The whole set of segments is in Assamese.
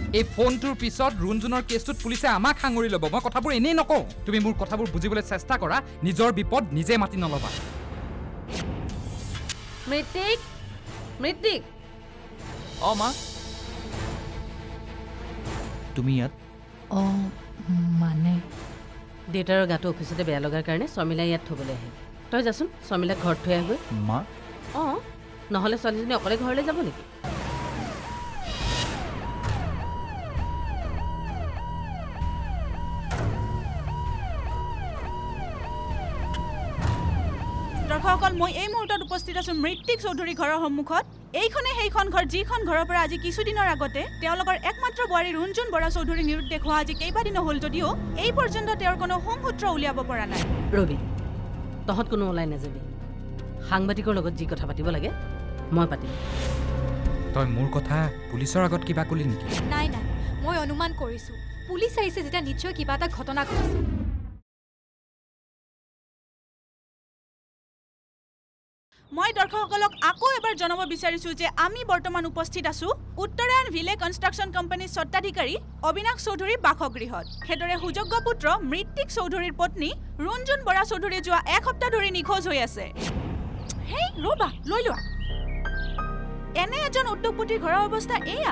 এই ফোনটোৰ পিছত ৰুণজুনৰ কেছটোত পুলিচে আমাক সাঙুৰি ল'ব মই কথাবোৰ এনেই নকওঁ তুমি মোৰ কথাবোৰ বুজিবলৈ চেষ্টা কৰা নিজৰ বিপদ নিজে মাতি নলবা মৃতিক মা তুমি ইয়াত মানে দেউতাৰৰ গাটো অফিচতে বেয়া লগাৰ কাৰণে শৰ্মিলা ইয়াত থ'বলৈ আহে তই যাচোন শৰ্মিলাক ঘৰত থৈ আহগৈ মা নহ'লে ছোৱালীজনী অকলে ঘৰলৈ যাব নেকি দৰ্শকসকল মই এই মুহূৰ্তত উপস্থিত আছো মৃতিক চৌধুৰী ঘৰৰ সন্মুখত এইখনে সেইখন ঘৰ যিখন ঘৰৰ পৰা আজি কিছুদিনৰ আগতে তেওঁলোকৰ একমাত্ৰ বোৱাৰী ৰুণজুন বৰা চৌধুৰী নিৰুদ্দেশ হোৱা আজি কেইবাদিনো হ'ল যদিও এই পৰ্যন্ত তেওঁৰ কোনো সংসূত্ৰ উলিয়াব পৰা নাই ৰবি তহঁত কোনো ওলাই নাযাবি সাংবাদিকৰ লগত যি কথা পাতিব লাগে মই পাতিম তই মোৰ কথা পুলিচৰ আগত কিবা কলি নেকি নাই নাই মই অনুমান কৰিছো পুলিচ আহিছে যেতিয়া নিশ্চয় কিবা এটা ঘটনা ঘটিছে মই দৰ্শকসকলক আকৌ এবাৰ জনাব বিচাৰিছো যে আমি বৰ্তমান উপস্থিত আছো উত্তৰায়ণ ভিলে কনষ্ট্ৰাকশ্যন কোম্পানীৰ স্বত্বাধিকাৰী অবিনাশ চৌধুৰীৰ বাসগৃহত সেইদৰে সুযোগ্য পুত্ৰ মৃতিক চৌধুৰীৰ পত্নী ৰুণজুন বৰা চৌধুৰী যোৱা এক সপ্তাহ ধৰি নিখোজ হৈ আছে হেই ৰবা লৈ লোৱা এনে এজন উদ্যোগপতিৰ ঘৰৰ অৱস্থা এয়া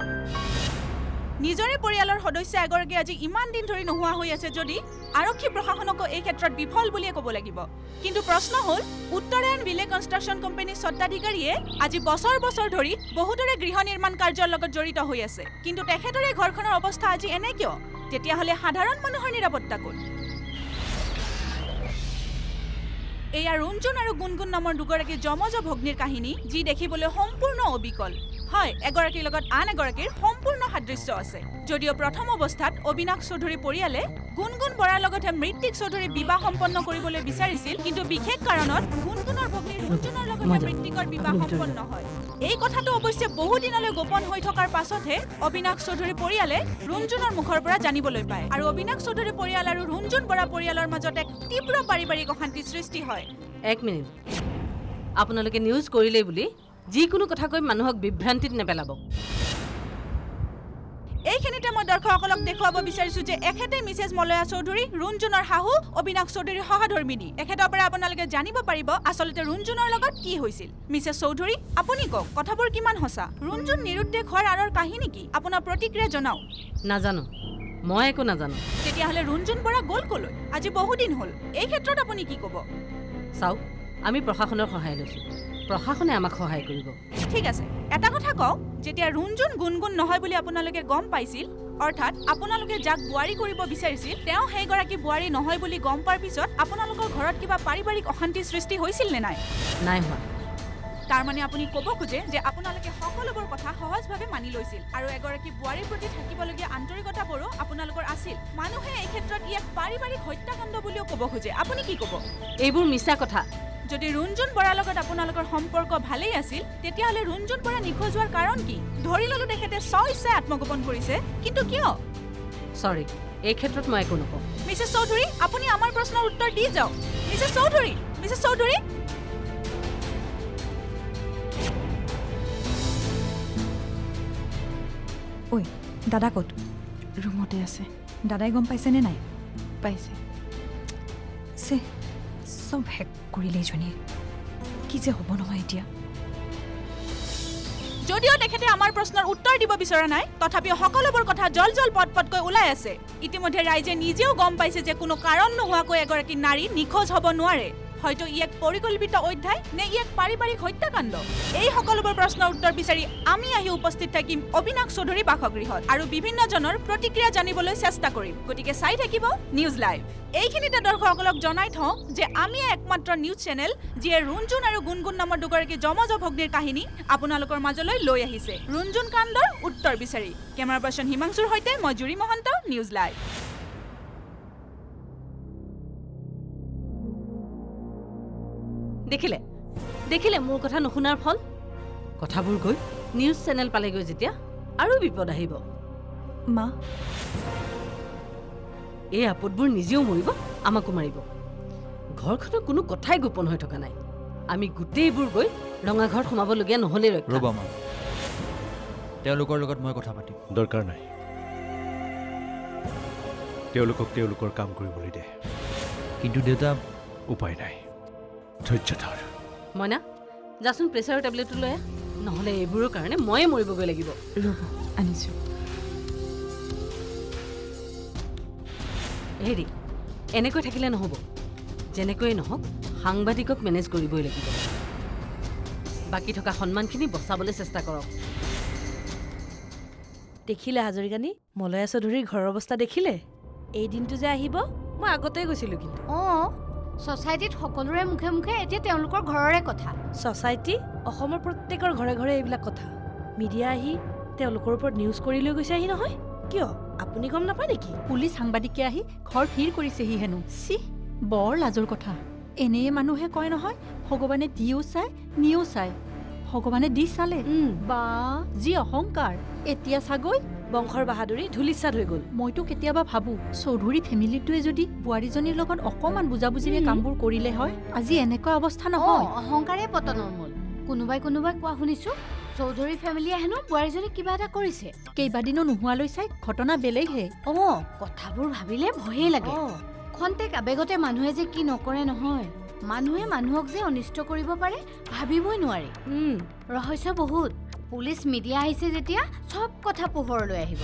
নিজৰে পৰিয়ালৰ সদস্য এগৰাকী আজি ইমান দিন ধৰি নোহোৱা হৈ আছে যদি আৰক্ষী প্ৰশাসনকো এই ক্ষেত্ৰত বিফল বুলিয়ে ক'ব লাগিব কিন্তু প্ৰশ্ন হ'ল উত্তৰায়ণ ভিলে কনষ্ট্ৰাকশ্যন কোম্পানীৰ স্বত্বাধিকাৰীয়ে আজি বছৰ বছৰ ধৰি বহুতৰে গৃহ নিৰ্মাণ কাৰ্যৰ লগত জড়িত হৈ আছে কিন্তু তেখেতৰে ঘৰখনৰ অৱস্থা আজি এনে কিয় তেতিয়াহ'লে সাধাৰণ মানুহৰ নিৰাপত্তা ক'ত এয়া ৰুণজুন আৰু গুণগুণ নামৰ দুগৰাকী যমজ ভগ্নীৰ কাহিনী যি দেখিবলৈ সম্পূৰ্ণ অবিকল হয় এগৰাকীৰ লগত আন এগৰাকীৰ সম্পূৰ্ণ সাদৃশ্য আছে যদিও প্ৰথম অৱস্থাত অবিনাশ চৌধুৰী পৰিয়ালে গুণগুণ বৰাৰ লগতে মৃতিক চৌধুৰী বিবাহ সম্পন্ন কৰিবলৈ বিচাৰিছিল কিন্তু বিশেষ কাৰণত গুণগুণৰ ভগ্নী ৰুণজুনৰ লগতে মৃতিকৰ বিবাহ সম্পন্ন হয় এই কথাটো অৱশ্যে বহু দিনলৈ গোপন হৈ থকাৰ পাছতহে অবিনাশ চৌধুৰী পৰিয়ালে ৰুণজুনৰ মুখৰ পৰা জানিবলৈ পায় আৰু অবিনাশ চৌধুৰী পৰিয়াল আৰু ৰুণজুন বৰা পৰিয়ালৰ মাজত এক তীব্ৰ পাৰিবাৰিক অশান্তি সৃষ্টি হয় এক মিনিট আপোনালোকে নিউজ কৰিলেই বুলি যিকোনো কথা কৈ মানুহক বিভ্ৰান্তিত নেপেলাব এইখিনিতে মই দৰ্শকসকলক দেখুৱাব বিচাৰিছো যে এখেতে মিছেছ মলয়া চৌধুৰী ৰুণজুনৰ শাহু অবিনাশ চৌধুৰীৰ সহধৰ্মিনী এখেতৰ পৰা আপোনালোকে জানিব পাৰিব আচলতে ৰুণজুনৰ লগত কি হৈছিল মিছেছ চৌধুৰী আপুনি কওক কথাবোৰ কিমান সঁচা ৰুণজুন নিৰুদ্দেশ হোৱাৰ আঁৰৰ কাহিনী কি আপোনাৰ প্ৰতিক্ৰিয়া জনাওক নাজানো মই একো নাজানো তেতিয়াহ'লে ৰুণজুন বৰা গ'ল কলৈ আজি বহুদিন হ'ল এই ক্ষেত্ৰত আপুনি কি ক'ব চাওক আমি প্ৰশাসনৰ সহায় লৈছো প্ৰশাসনে আমাক সহায় কৰিব ঠিক আছে এটা কথা কওক যেতিয়া ৰুণজুন গুণগুণ নহয় বুলি আপোনালোকে গম পাইছিল অৰ্থাৎ আপোনালোকে যাক বোৱাৰী কৰিব বিচাৰিছিল তেওঁ সেইগৰাকী বোৱাৰী নহয় বুলি গম পোৱাৰ পিছত আপোনালোকৰ ঘৰত কিবা পাৰিবাৰিক অশান্তি সৃষ্টি হৈছিল নে নাই নাই হোৱা তাৰ মানে আপুনি ক'ব খোজে যে আপোনালোকে সকলোবোৰ কথা সহজভাৱে মানি লৈছিল আৰু এগৰাকী বোৱাৰীৰ প্ৰতি থাকিবলগীয়া আন্তৰিকতাবোৰো আপোনালোকৰ আছিল মানুহে এই ক্ষেত্ৰত ইয়াক পাৰিবাৰিক হত্যাকাণ্ড বুলিও ক'ব খোজে আপুনি কি ক'ব এইবোৰ মিছা কথা যদি ৰুণজুন বৰাৰ লগত আপোনালোকৰ সম্পৰ্ক ভালেই আছিল তেতিয়াহ'লে ৰুণজুন বৰা নিখোজ হোৱাৰ কাৰণ কি ধৰি ল'লো তেখেতে স্বইচ্ছাই আত্মগোপন কৰিছে কিন্তু কিয় সৰি এই ক্ষেত্ৰত মই একো নকওঁ মিছেছ চৌধুৰী আপুনি আমাৰ প্ৰশ্নৰ উত্তৰ দি যাওক মিছেছ চৌধুৰী ঐ দাদা ক'ত ৰুমতে আছে দাদাই গম পাইছেনে নাই পাইছে চব হেক কৰিলে জনীয়ে কি যে হ'ব নহয় এতিয়া যদিও তেখেতে আমাৰ প্ৰশ্নৰ উত্তৰ দিব বিচৰা নাই তথাপিও সকলোবোৰ কথা জল পটকৈ ওলাই আছে ইতিমধ্যে ৰাইজে নিজেও গম পাইছে যে কোনো কাৰণ নোহোৱাকৈ এগৰাকী নাৰী নিখোজ হ'ব নোৱাৰে হয়তো ই এক পৰিকল্পিত অধ্যায় নে ই এক পাৰিবাৰিক হত্যাকাণ্ড এই সকলোবোৰ প্ৰশ্নৰ উত্তৰ বিচাৰি আমি আহি উপস্থিত থাকিম অবিনাশ চৌধুৰী বাসগৃহত আৰু বিভিন্নজনৰ প্ৰতিক্ৰিয়া জানিবলৈ চেষ্টা কৰিম গতিকে চাই থাকিব নিউজ লাইভ এইখিনিতে দৰ্শকসকলক জনাই থওঁ যে আমি একমাত্ৰ নিউজ চেনেল যিয়ে ৰুণজুন আৰু গুণগুণ নামৰ দুগৰাকী যমজ ভগ্নীৰ কাহিনী আপোনালোকৰ মাজলৈ লৈ আহিছে ৰুণজুন কাণ্ডৰ উত্তৰ বিচাৰি কেমেৰা পাৰ্চন হিমাংশুৰ সৈতে মই জুৰি মহন্ত নিউজ লাইভ দেখিলে মোৰ কথা নুশুনাৰ ফল কথাবোৰ গৈ নিউজ চেনেল পালেগৈ যেতিয়া আৰু বিপদ আহিব মা এই আপদবোৰ নিজেও মৰিব আমাকো মাৰিব ঘৰখনৰ কোনো কথাই গোপন হৈ থকা নাই আমি গোটেইবোৰ গৈ ৰঙা ঘৰত সোমাবলগীয়া নহ'লে ৰ'বা মা তেওঁলোকৰ লগত মই কথা পাতিম। দৰকাৰ নাই, তেওঁলোকক তেওঁলোকৰ কাম কৰিবলৈ দে। কিন্তু দেউতা, উপায় নাই, ধৈৰ্য ধৰ। মইনা, যাচোন প্ৰেছাৰৰ টেবলেটটো লৈ আহ, নহ'লে এইবোৰৰ কাৰণে ময়ে মৰিবগৈ লাগিব। ৰ'ব, আনিছোঁ। হেৰি, এনেকৈ থাকিলে নহ'ব। যেনেকৈয়ে নহওক সাংবাদিকক মেনেজ কৰিবই লাগিব। বাকী থকা সন্মানখিনি বচাবলৈ চেষ্টা কৰক। দেখিলে হাজৰিকানী, মলয়া চৌধুৰীৰ ঘৰৰ অৱস্থা দেখিলে? এই দিনটো যে আহিব মই আগতেই গৈছিলোঁ। কিন্তু ছ'চাইটিত সকলোৰে মুখে মুখে এতিয়া তেওঁলোকৰ ঘৰৰে কথা। ছ'চাইটি, অসমৰ প্ৰত্যেকৰ ঘৰে ঘৰে এইবিলাক কথা। মিডিয়া আহি তেওঁলোকৰ ওপৰত নিউজ কৰি লৈ গৈছেহি নহয়। কিয়, আপুনি গম নাপায় নেকি? পুলিচ সাংবাদিকে আহি ঘৰ ভিৰ কৰিছেহি হেনো। চি, বৰ লাজৰ কথা। এনেয়ে মানুহে কয় নহয়, ভগৱানে দিও চাই নিও চাই। ভগৱানে দি চালে, বা যি অহংকাৰ। এতিয়া চাগৈ বংশৰ বাহাদুৰি ধূলিচাত হৈ গ'ল। মইতো কেতিয়াবা ভাবোঁ, চৌধুৰী ফেমিলিটোৱে যদি বোৱাৰীজনীৰ লগত অকণমান বুজাবুজিৰে কামবোৰ কৰিলে হয়, আজি এনেকুৱা অৱস্থা নহয়। অহংকাৰে পতনৰ মূল। কোনোবাই কোৱা শুনিছোঁ, চৌধুৰী ফেমিলিয়ে হেনো বোৱাৰীজনীক কিবা এটা কৰিছে। কেইবাদিনো নোহোৱালৈ চাই ঘটনা বেলেগহে। কথাবোৰ ভাবিলে ভয়ে লাগে। খন্তেক আবেগতে মানুহে যে কি নকৰে নহয়। মানুহে মানুহক যে অনিষ্ট কৰিব পাৰে ভাবিবই নোৱাৰি। ৰহস্য বহুত। পুলিচ মিডিয়া আহিছে যেতিয়া চব কথা পোহৰলৈ আহিব।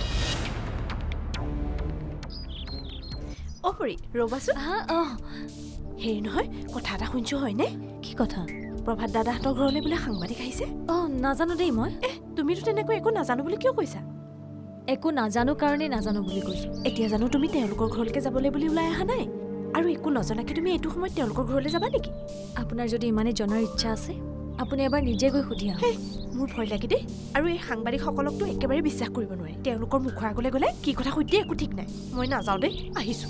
পৰি ৰ'বাচোন। হেৰি নহয়, কথা এটা শুনিছোঁ হয়নে? কি কথা? প্ৰভাত দাদাহঁতৰ ঘৰলৈ বোলে সাংবাদিক আহিছে। নাজানো দেই মই। তুমিতো তেনেকৈ একো নাজানো বুলি কিয় কৈছা? একো নাজানো কাৰণেই নাজানো বুলি কৈছোঁ। এতিয়া জানো তুমি তেওঁলোকৰ ঘৰলৈকে যাবলৈ বুলি ওলাই অহা নাই? আৰু একো নজনাকৈ তুমি এইটো সময়ত তেওঁলোকৰ ঘৰলৈ যাবা নেকি? আপোনাৰ যদি ইমানেই জনাৰ ইচ্ছা আছে, আপুনি এবাৰ নিজে গৈ সুধি আহক। মোৰ ভয় লাগে দেই। আৰু এই সাংবাদিকসকলকতো একেবাৰে বিশ্বাস কৰিব নোৱাৰি। তেওঁলোকৰ মুখৰ আগলৈ গ'লে কি কথা সুধিয়ে একো ঠিক নাই। মই নাযাওঁ দেই, আহিছোঁ।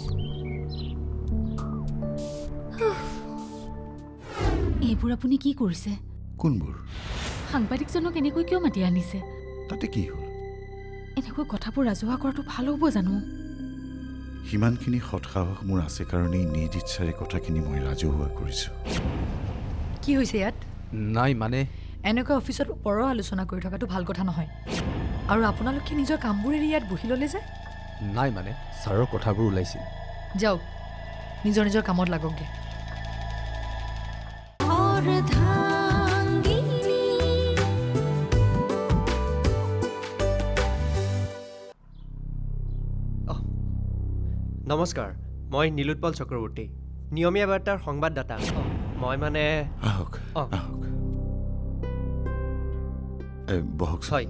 এইবোৰ আপুনি কি কৰিছে? কোনবোৰ? সাংবাদিকজনক এনেকৈ কিয় মাতি আনিছে? তাতে কি হ'ল? এনেকৈ কথাবোৰ ৰাজহুৱা কৰাটো ভাল হ'ব জানো? সিমানখিনি সৎসাহস মোৰ আছে কাৰণেই নিজ ইচ্ছাৰে কথাখিনি মই ৰাজহুৱা কৰিছোঁ। কি হৈছে ইয়াত? নাই মানে এনেকৈ অফিচত ওপৰৰ আলোচনা কৰি থকাটো ভাল কথা নহয়। আৰু আপোনালোকে নিজৰ কামবোৰ এৰি ইয়াত বহি ল'লে যে? নাই মানে ছাৰৰ কথাবোৰ ওলাইছিল। যাওক, নিজৰ নিজৰ কামত লাগকগৈ। নমস্কাৰ, মই নীলোৎপল চক্ৰৱৰ্তী, নিয়মীয়া বাৰ্তাৰ সংবাদদাতা। মই মানে আহক। বহক। হয়,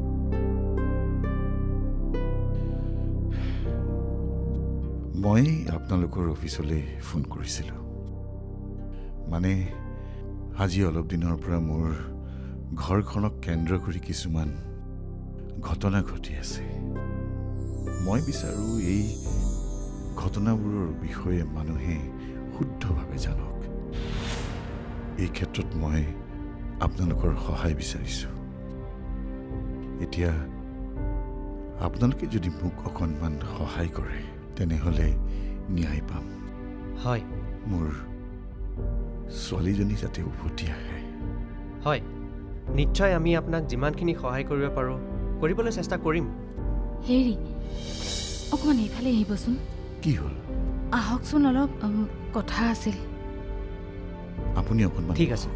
মই আপোনালোকৰ অফিচলৈ ফোন কৰিছিলোঁ। মানে আজি অলপ দিনৰ পৰা মোৰ ঘৰখনক কেন্দ্ৰ কৰি কিছুমান ঘটনা ঘটি আছে। মই বিচাৰোঁ এই ঘটনাবোৰৰ বিষয়ে মানুহে শুদ্ধভাৱে জানক। এই ক্ষেত্ৰত মই আপোনালোকৰ সহায় বিচাৰিছোঁ। এতিয়া আপোনালোকে যদি মোক অকণমান সহায় কৰে তেনেহ'লে ন্যায় পাম। হয়, মোৰ ছোৱালীজনী যাতে উভতি আহে। হয়, নিশ্চয় আমি আপোনাক যিমানখিনি সহায় কৰিব পাৰোঁ কৰিবলৈ চেষ্টা কৰিম। হেৰি, অকণমান এইফালে আহিবচোন। কি হ'ল? আহকচোন, অলপ কথা আছিল। আপুনি অকণমান ঠিক আছে।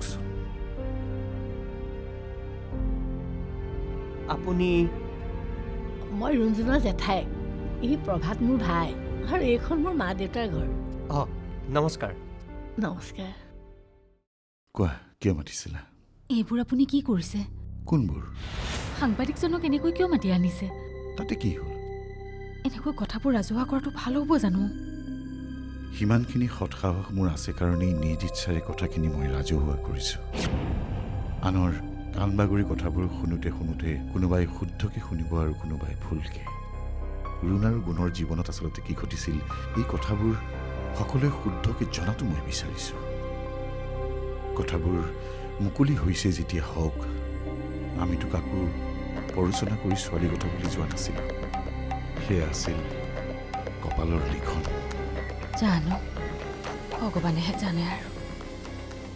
আপুনি? মই ৰঞ্জুনৰ জেঠাই। এই প্ৰভাত মোৰ ভাই, আৰু এইখন মোৰ মা দেউতাৰ ঘৰ। নমস্কাৰ। নমস্কাৰ। কোৱা, কিয় মাতিছিলা? এইবোৰ আপুনি কি কৰিছে? কোনবোৰ? সাংবাদিকজনক এনেকৈ কিয় মাতি আনিছে? তাতে কি হ'ল? এনেকৈ কথাবোৰ ৰাজহুৱা কৰাটো ভাল হ'ব জানো? সিমানখিনি সৎসাহস মোৰ আছে কাৰণেই নিজ ইচ্ছাৰে কথাখিনি মই ৰাজহুৱা কৰিছোঁ। আনৰ কাণ বাগৰি কথাবোৰ শুনোতে কোনোবাই শুদ্ধকৈ শুনিব আৰু কোনোবাই ভুলকৈ। ৰুণ আৰু গুণৰ জীৱনত আচলতে কি ঘটিছিল এই কথাবোৰ সকলোৱে শুদ্ধকৈ জনাটো মই বিচাৰিছোঁ। কথাবোৰ মুকলি হৈছে যেতিয়া হওক। আমিতো কাকো পৰোচনা কৰি ছোৱালী কথা বুলি যোৱা নাছিলোঁ। সেয়া আছিল কপালৰ লিখন। জানো, ভগৱানেহে জানে। আৰু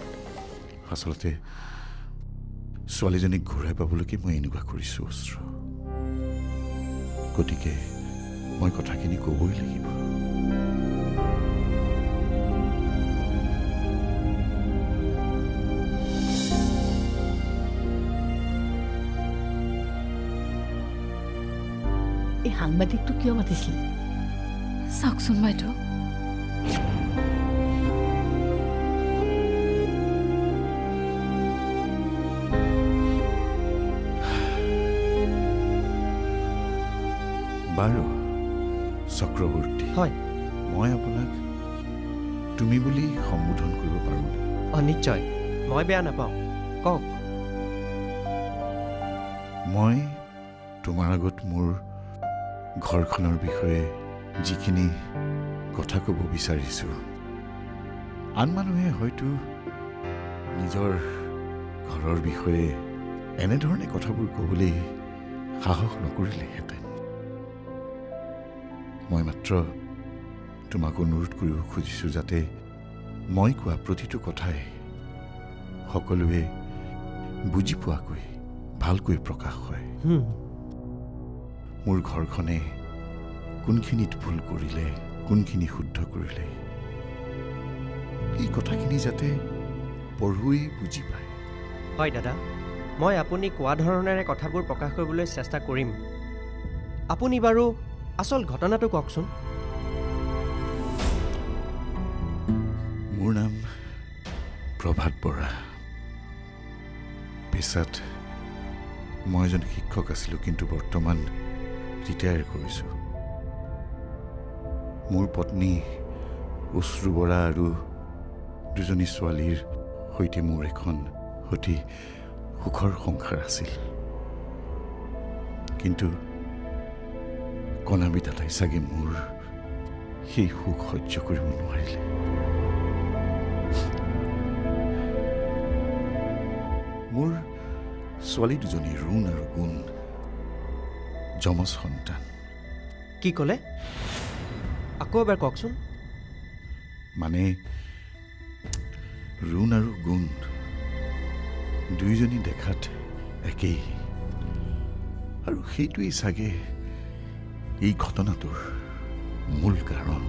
আচলতে ছোৱালীজনীক ঘূৰাই পাবলৈকে মই এনেকুৱা কৰিছোঁ। অস্ত্ৰ গতিকে মই কথাখিনি ক'বই লাগিব। এই সাংবাদিকটো কিয় মাতিছিল? চাওকচোন বাইদেউ, বাৰু চক্ৰৱৰ্তী, হয় মই আপোনাক তুমি বুলি সম্বোধন কৰিব পাৰোঁ? নিশ্চয়, মই বেয়া নাপাওঁ, কওক। মই তোমাৰ আগত মোৰ ঘৰখনৰ বিষয়ে যিখিনি কথা ক'ব বিচাৰিছোঁ, আন মানুহে হয়তো নিজৰ ঘৰৰ বিষয়ে এনেধৰণে কথাবোৰ ক'বলৈ সাহস নকৰিলেহেঁতেন। মই মাত্ৰ তোমাক অনুৰোধ কৰিব খুজিছোঁ যাতে মই কোৱা প্ৰতিটো কথাই সকলোৱে বুজি পোৱাকৈ ভালকৈ প্ৰকাশ হয়। মোৰ ঘৰখনে কোনখিনিত ভুল কৰিলে, কোনখিনি শুদ্ধ কৰিলে, এই কথাখিনি যাতে পঢ়ুৱৈ বুজি পায়। হয় দাদা, মই আপুনি কোৱা ধৰণেৰে কথাবোৰ প্ৰকাশ কৰিবলৈ চেষ্টা কৰিম। আপুনি বাৰু আচল ঘটনাটো কওকচোন। মোৰ নাম প্ৰভাত বৰা। পেছাত মই এজন শিক্ষক আছিলোঁ, কিন্তু বৰ্তমান ৰিটায়াৰ কৰিছোঁ। মোৰ পত্নী অশ্ৰু বৰা আৰু দুজনী ছোৱালীৰ সৈতে মোৰ এখন অতি সুখৰ সংসাৰ আছিল। কিন্তু কণাবিদাতাই চাগে মোৰ সেই সুখ সহ্য কৰিব নোৱাৰিলে। মোৰ ছোৱালী দুজনী ৰুণ আৰু গুণ যমজ সন্তান। কি ক'লে? আকৌ এবাৰ কওকচোন। মানে ৰুণ আৰু গুণ দুয়োজনী দেখাত একেই, আৰু সেইটোৱেই চাগে এই ঘটনাটোৰ মূল কাৰণ।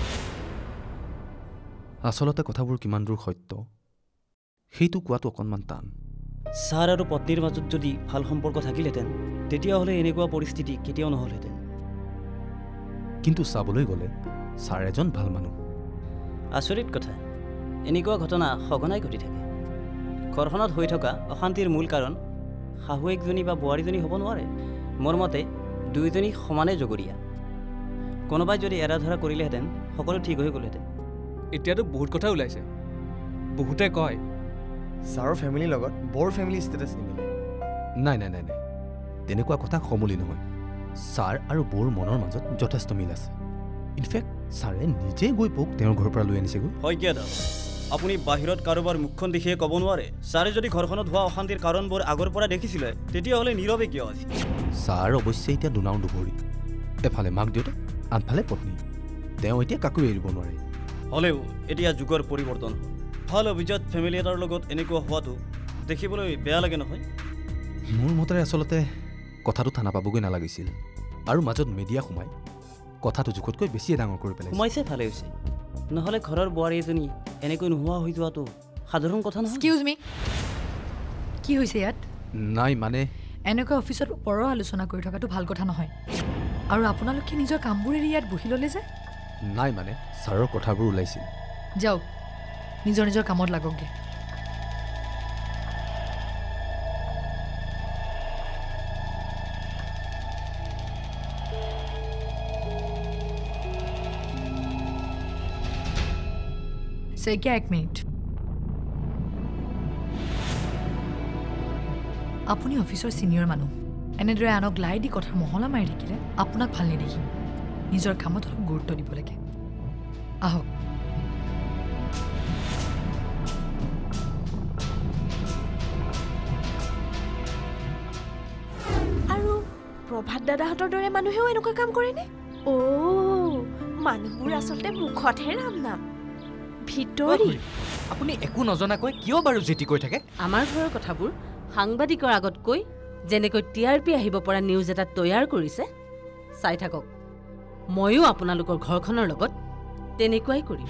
আচলতে কথাবোৰ কিমান দূৰ সত্য সেইটো কোৱাটো অকণমান টান। ছাৰ আৰু পত্নীৰ মাজত যদি ভাল সম্পৰ্ক থাকিলহেঁতেন তেতিয়াহ'লে এনেকুৱা পৰিস্থিতি কেতিয়াও নহ'লহেঁতেন। কিন্তু চাবলৈ গ'লে ছাৰ এজন ভাল মানুহ। আচৰিত কথা, এনেকুৱা ঘটনা সঘনাই ঘটি থাকে। ঘৰখনত হৈ থকা অশান্তিৰ মূল কাৰণ শাহুৱেকজনী বা বোৱাৰীজনী হ'ব নোৱাৰে। মোৰ মতে দুয়োজনী সমানে জগৰীয়া। কোনোবাই যদি এৰা ধৰা কৰিলেহেঁতেন সকলো ঠিক হৈ গ'লহেঁতেন। এতিয়াতো বহুত কথা ওলাইছে। বহুতে কয় ছাৰৰ ফেমিলিৰ লগত বৰ ফেমিলি ষ্টেটাছ নিমিলে। নাই নাই নাই নাই, তেনেকুৱা কথা সমূলি নহয়। ছাৰ আৰু বৌৰ মনৰ মাজত যথেষ্ট মিল আছে। ইনফেক্ট ছাৰে নিজে গৈ বৌক তেওঁৰ ঘৰৰ পৰা লৈ আনিছেগৈ। হয় কিয় দা, আপুনি বাহিৰত কাৰোবাৰ মুখখন দেখিয়ে ক'ব নোৱাৰে ছাৰে যদি ঘৰখনত হোৱা অশান্তিৰ কাৰণবোৰ আগৰ পৰা দেখিছিলে তেতিয়াহ'লে নীৰৱে কিয় আছিল? ছাৰ অৱশ্যে এতিয়া দুনাও দুভৰি, এফালে মাক দেউতাক, আনফালে পত্নী। তেওঁ এতিয়া কাকো এৰিব নোৱাৰে। হ'লেও এতিয়া যুগৰ পৰিৱৰ্তন হ'ল। ভাল অভিজাত ফেমিলি এটাৰ লগত এনেকুৱা হোৱাটো দেখিবলৈ বেয়া লাগে নহয়? মোৰ মতেৰে আচলতে কথাটো থানা পাবগৈ নালাগিছিল, আৰু মাজত মিডিয়া সোমাই কথাটো জোখতকৈ বেছিয়ে ডাঙৰ কৰি পেলাইছে। সোমাইছে ভালে হৈছে, নহ'লে ঘৰৰ বোৱাৰী এজনী এনেকৈ নোহোৱা হৈ যোৱাটো সাধাৰণ কথা নহয়। এক্সকিউজ মি, কি হৈছে ইয়াত? নাই মানে এনেকৈ অফিচত ওপৰৰ আলোচনা কৰি থকাটো ভাল কথা নহয়। আৰু আপোনালোকে নিজৰ কামবোৰ এৰি ইয়াত বহি ল'লে যে? নাই মানে ছাৰৰ কথাবোৰ ওলাইছিল। যাওক, নিজৰ নিজৰ কামত লাগকগৈ। শইকীয়া, 1 মিনিট। আপুনি অফিচৰ ছিনিয়ৰ মানুহ, এনেদৰে আনক লাই দি কথাৰ মহলা মাৰি থাকিলে আপোনাক ভাল নেদেখি। নিজৰ কামত অলপ গুৰুত্ব দিব লাগে। আহক। আৰু প্ৰভাত দাদাহঁতৰ দৰে মানুহেও এনেকুৱা কাম কৰেনে? মানুহবোৰ আচলতে মুখতহে ৰাম নাম, ভিতৰি আপুনি একো নজনাকৈ কিয় বাৰু যেতি কৈ থাকে? আমাৰ ঘৰৰ কথাবোৰ সাংবাদিকৰ আগত কৈ যেনেকৈ TRP আহিব পৰা নিউজ এটা তৈয়াৰ কৰিছে চাই থাকক ময়ো আপোনালোকৰ ঘৰখনৰ লগত তেনেকুৱাই কৰিম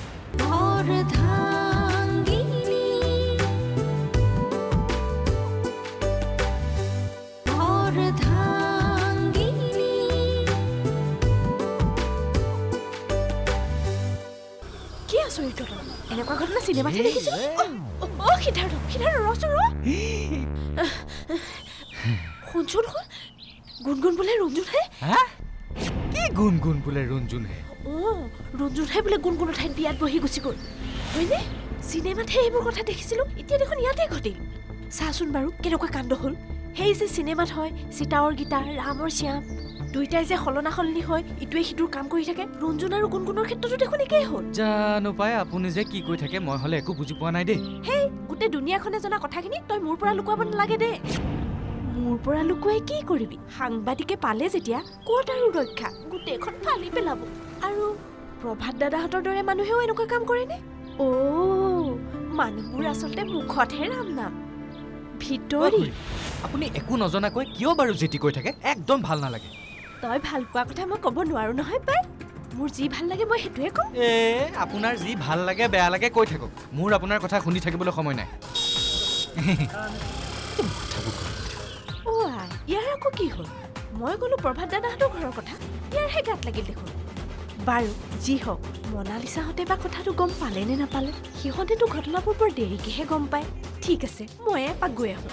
কি আচৰিত এনেকুৱা ঘটনা চিনেমাতে দেখিছিলো সিদ্ধাৰ্থ ৰচোন শুনচোন গুণগুণ বোলে ৰঞ্জুনহে কি গুণগুণ বোলে ৰঞ্জুনহে ৰঞ্জুনহে বোলে গুণগুণৰ ঠাইত বিয়াত বহি গুচি গ'ল হয়নে চিনেমাতহে এইবোৰ কথা দেখিছিলো এতিয়া দেখোন ইয়াতে ঘটিল চাচোন বাৰু কেনেকুৱা কাণ্ড হ'ল সেই যে চিনেমাত হয় সীতাৰ গীতা ৰামৰ শ্যাম দুইটাই যে সলনা সলনি হয় ইটোৱে সিটোৰ কাম কৰি থাকে ৰঞ্জুন আৰু গুণগুণৰ ক্ষেত্ৰতো দেখোন একেই হ'ল জানো পাই আপুনি যে কি কৈ থাকে মই হ'লে একো বুজি পোৱা নাই দেই হেই গোটেই দুনিয়াখনে জনা কথাখিনি তই মোৰ পৰা লুকুৱাব নালাগে দে মোৰ পৰা লুকুৱাই কি কৰিবি সাংবাদিকে পালে যেতিয়া ক'ত আৰু ৰক্ষা গোটেইখন ফালি পেলাব আৰু প্ৰভাত দাদাহঁতৰ দৰে মানুহেও এনেকুৱা কাম কৰেনে মানুহবোৰ আচলতে মুখতহে ৰাম নাম ভিতৰি আপুনি একো নজনাকৈ কিয় বাৰু যেতি কৈ থাকে একদম ভাল নালাগে তই ভাল পোৱা কথা মই ক'ব নোৱাৰো নহয় পাই মোৰ যি ভাল লাগে মই সেইটোৱে কম আপোনাৰ যি ভাল লাগে বেয়া লাগে কৈ থাকক মোৰ আপোনাৰ কথা শুনি থাকিবলৈ সময় নাই ইয়াৰ আকৌ কি হ'ল মই ক'লো প্ৰভাত দাদাহঁতৰ ঘৰৰ কথা ইয়াৰহে গাত লাগিল দেখোন বাৰু যি হওক মনালিছাহঁতে বা কথাটো গম পালে নে নাপালে সিহঁতেতো ঘটনাবোৰ বৰ দেৰিকেহে গম পায় ঠিক আছে মই এপাক গৈ আহোঁ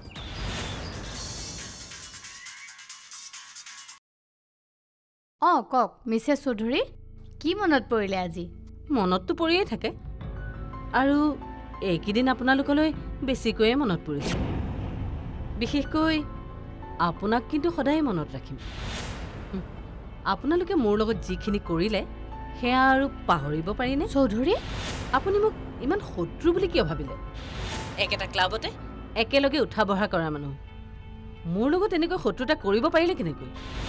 কওক মিছেছ চৌধুৰী কি মনত পৰিলে আজি মনততো পৰিয়ে থাকে আৰু এইকেইদিন আপোনালোকলৈ বেছিকৈয়ে মনত পৰিছে বিশেষকৈ আপোনাক কিন্তু সদায় মনত ৰাখিম আপোনালোকে মোৰ লগত যিখিনি কৰিলে সেয়া আৰু পাহৰিব পাৰিনে চৌধুৰী আপুনি মোক ইমান শত্ৰু বুলি কিয় ভাবিলে একেটা ক্লাবতে একেলগে উঠা বহা কৰা মানুহ মোৰ লগত এনেকৈ শত্ৰুতা কৰিব পাৰিলে কেনেকৈ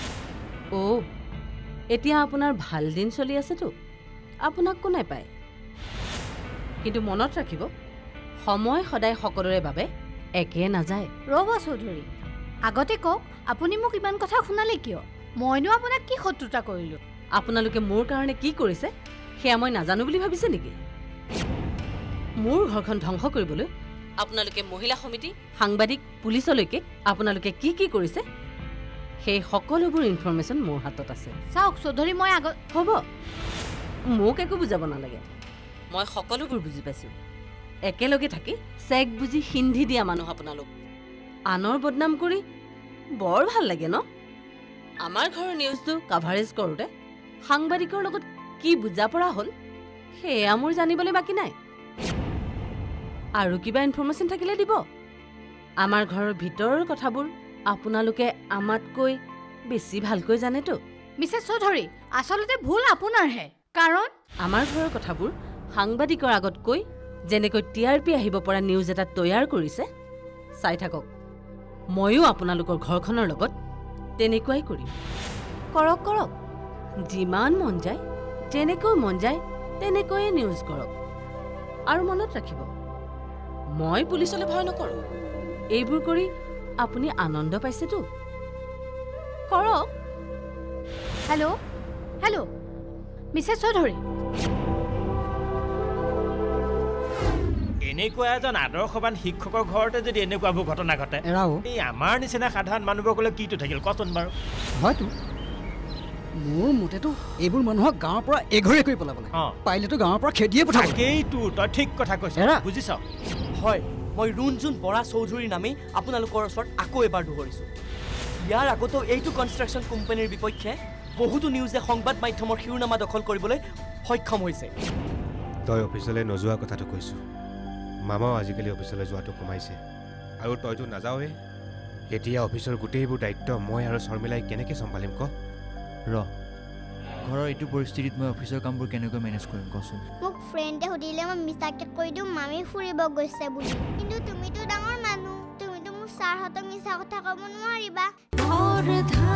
এতিয়া আপোনাৰ ভাল দিন চলি আছেতো আপোনাক কোনে পায় কিন্তু মনত ৰাখিব সময় সদায় সকলোৰে বাবে একে নাযায় ৰ'ব চৌধুৰী আগতে কওক আপুনি মোক ইমান কথা শুনালে কিয় মইনো আপোনাক কি শত্ৰুতা কৰিলোঁ আপোনালোকে মোৰ কাৰণে কি কৰিছে সেয়া মই নাজানো বুলি ভাবিছে নেকি মোৰ ঘৰখন ধ্বংস কৰিবলৈ আপোনালোকে মহিলা সমিতি সাংবাদিক পুলিচলৈকে আপোনালোকে কি কি কৰিছে সেই সকলোবোৰ ইনফৰমেশ্যন মোৰ হাতত আছে চাওক চৌধুৰী মই আগত হ'ব মোক একো বুজাব নালাগে মই সকলোবোৰ বুজি পাইছোঁ একেলগে থাকি চেক বুজি সিন্ধি দিয়া মানুহ আপোনালোক আনৰ বদনাম কৰি বৰ ভাল লাগে ন আমাৰ ঘৰৰ নিউজটো কাভাৰেজ কৰোঁতে সাংবাদিকৰ লগত কি বুজা পৰা হ'ল সেয়া মোৰ জানিবলৈ বাকী নাই আৰু কিবা ইনফৰমেশ্যন থাকিলে দিব আমাৰ ঘৰৰ ভিতৰৰ কথাবোৰ আপোনালোকে আমাতকৈ বেছি ভালকৈ জানেতো মিছেছ চৌধুৰী আচলতে ভুল আপোনাৰহে কাৰণ আমাৰ ঘৰৰ কথাবোৰ সাংবাদিকৰ আগত কৈ যেনেকৈ TRP আহিব পৰা নিউজ এটা তৈয়াৰ কৰিছে চাই থাকক ময়ো আপোনালোকৰ ঘৰখনৰ লগত তেনেকুৱাই কৰিম কৰক কৰক যিমান মন যায় যেনেকৈ মন যায় তেনেকৈয়ে নিউজ কৰক আৰু মনত ৰাখিব মই পুলিচলৈ ভয় নকৰোঁ এইবোৰ কৰি আপুনি আনন্দ পাইছেতো কৰক হেল্ল' মিছেছ চৌধুৰী এনেকুৱা এজন আদৰ্শৱান শিক্ষকৰ ঘৰতে যদি এনেকুৱাবোৰ ঘটনা ঘটে এই আমাৰ নিচিনা সাধাৰণ মানুহবোৰ ক'লে কিটো থাকিল কচোন বাৰু হয়তো মোৰ মতেতো এইবোৰ মানুহক গাঁৱৰ পৰা এঘৰে কৰি পেলাব লাগে পাৰিলেতো গাঁৱৰ পৰা খেদিয়ে পঠাব এইটো তই ঠিক কথা কৈছ বুজিছ হয় মই ৰুণজুন বৰা চৌধুৰীৰ নামেই আপোনালোকৰ ওচৰত আকৌ এবাৰ দোহৰিছোঁ ইয়াৰ আগতো এইটো কনষ্ট্ৰাকশ্যন কোম্পানীৰ বিপক্ষে বহুতো নিউজে সংবাদ মাধ্যমৰ শিৰোনামা দখল কৰিবলৈ সক্ষম হৈছে তই অফিচলৈ নোযোৱা কথাটো কৈছোঁ মামাও আজিকালি অফিচলৈ যোৱাটো কমাইছে আৰু তইতো নাযাওঁৱে এতিয়া অফিচৰ গোটেইবোৰ দায়িত্ব মই আৰু শৰ্মিলাই কেনেকৈ চম্ভালিম ক ঘৰৰ এইটো পৰিস্থিতিত মই অফিচৰ কামবোৰ কেনেকৈ মেনেজ কৰিম কচোন মোক ফ্ৰেণ্ডে সুধিলে মই মিছাকে কৈ দিওঁ মামী ফুৰিব গৈছে বুলি কিন্তু তুমিতো ডাঙৰ মানুহ তুমিতো মোৰ ছাৰহঁতক মিছা কথা ক'ব নোৱাৰিবা